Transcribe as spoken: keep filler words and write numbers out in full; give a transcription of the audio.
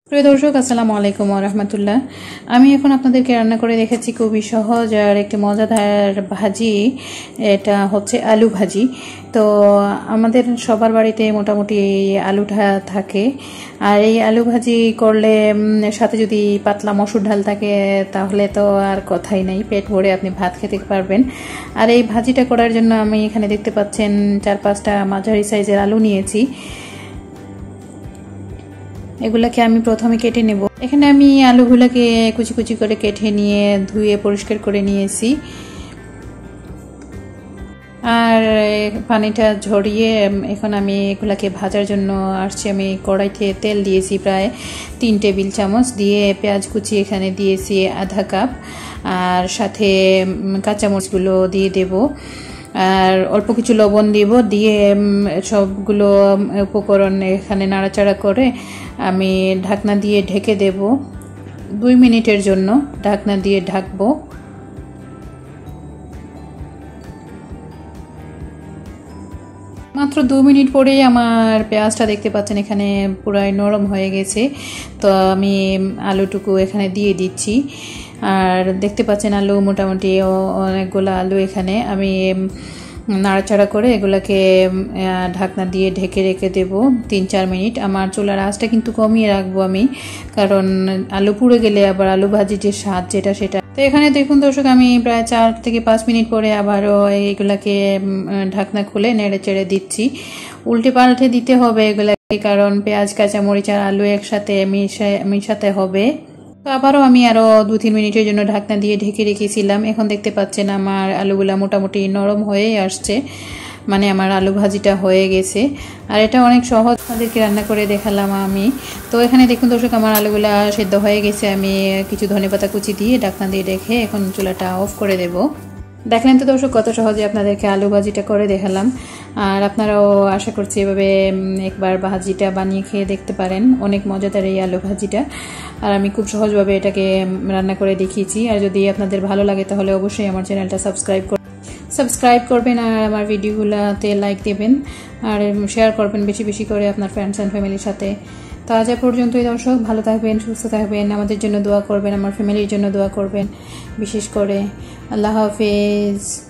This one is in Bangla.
প্রিয় দর্শক, আসসালামু আলাইকুম ওয়া রাহমাতুল্লাহ। আমি এখন আপনাদেরকে রান্না করে দেখাচ্ছি খুবই সহজ আর একটি মজাদার ভাজি। এটা হচ্ছে আলু ভাজি। তো আমাদের সবার বাড়িতে মোটামুটি আলুটা থাকে, আর এই আলু ভাজি করলে সাথে যদি পাতলা মসুর ডাল থাকে তাহলে তো আর কথাই নাই, পেট ভরে আপনি ভাত খেতে পারবেন। আর এই ভাজিটা করার জন্য আমি এখানে দেখতে পাচ্ছেন চার পাঁচটা মাঝারি সাইজের আলু নিয়েছি। এগুলাকে আমি প্রথমে কেটে নেব। এখানে আমি আলুগুলাকে কুচি কুচি করে কেটে নিয়ে ধুয়ে পরিষ্কার করে নিয়েছি, আর পানিটা ঝরিয়ে এখন আমি এগুলাকে ভাজার জন্য আসছি। আমি কড়াইতে তেল দিয়েছি প্রায় তিন টেবিল চামচ, দিয়ে পেঁয়াজ কুচি এখানে দিয়েছি আধা কাপ, আর সাথে কাঁচামরিচগুলো দিয়ে দেব, আর অল্প কিছু লবণ দিব। দিয়ে সবগুলো উপকরণ এখানে নাড়াচাড়া করে আমি ঢাকনা দিয়ে ঢেকে দেব দুই মিনিটের জন্য। ঢাকনা দিয়ে ঢাকবো। মাত্র দু মিনিট পরেই আমার পেঁয়াজটা দেখতে পাচ্ছেন এখানে পুরাই নরম হয়ে গেছে। তো আমি আলুটুকু এখানে দিয়ে দিচ্ছি, আর দেখতে পাচ্ছেন আলু মোটামুটি অনেকগুলো আলু এখানে আমি নাড়াচাড়া করে এগুলাকে ঢাকনা দিয়ে ঢেকে রেখে দেব তিন চার মিনিট। আমার চুলার আঁচটা কিন্তু কমিয়ে রাখবো আমি, কারণ আলু পুড়ে গেলে আবার আলু ভাজির যে স্বাদ যেটা সেটা। তো এখানে দেখুন দর্শক, আমি প্রায় চার থেকে পাঁচ মিনিট পরে আবারও এগুলাকে ঢাকনা খুলে নেড়ে চেড়ে দিচ্ছি। উল্টে পাল্টে দিতে হবে এগুলাকে, কারণ পেঁয়াজ কাঁচামরিচ আর আলু একসাথে মিশে মিশাতে হবে। তো আবারও আমি আরও দু তিন মিনিটের জন্য ঢাকনা দিয়ে ঢেকে রেখেছিলাম। এখন দেখতে পাচ্ছেন আমার আলুগুলা মোটামুটি নরম হয়ে আসছে, মানে আমার আলু ভাজিটা হয়ে গেছে। আর এটা অনেক সহজ, আপনাদেরকে রান্না করে দেখালাম আমি। তো এখানে দেখুন দর্শক, আমার আলুগুলা সেদ্ধ হয়ে গেছে। আমি কিছু ধনেপাতা কুচি দিয়ে ঢাকনা দিয়ে রেখে এখন চুলাটা অফ করে দেব। দেখলেন তো দর্শক, কত সহজে আপনাদেরকে আলু ভাজিটা করে দেখালাম। আর আপনারাও আশা করছি এভাবে একবার ভাজিটা বানিয়ে খেয়ে দেখতে পারেন। অনেক মজাদার এই আলু ভাজিটা, আর আমি খুব সহজভাবে এটাকে রান্না করে দেখিয়েছি। আর যদি আপনাদের ভালো লাগে তাহলে অবশ্যই আমার চ্যানেলটা সাবস্ক্রাইব করবেন সাবস্ক্রাইব করবেন আর আমার ভিডিওগুলোতে লাইক দেবেন, আর শেয়ার করবেন বেশি বেশি করে আপনার ফ্রেন্ডস অ্যান্ড ফ্যামিলির সাথে। তো আজ পর্যন্তই দর্শক, ভালো থাকবেন, সুস্থ থাকবেন, আমাদের জন্য দোয়া করবেন, আমার ফ্যামিলির জন্য দোয়া করবেন বিশেষ করে। আল্লাহ হাফেজ।